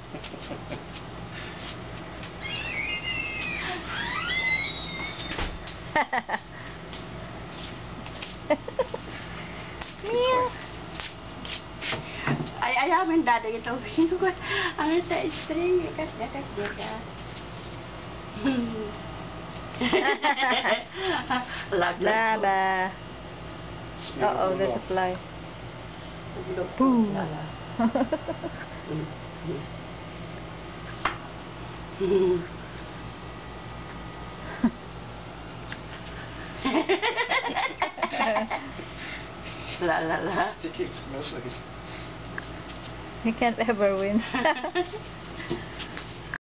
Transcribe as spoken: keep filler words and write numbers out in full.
Meow. Ay, ayamin dada ito. Sino ko? Ano sa string? Ikas, dakas, dakas. Laba. Uh-oh, there's a fly. Boom. La la la. He keeps missing. You can't ever win.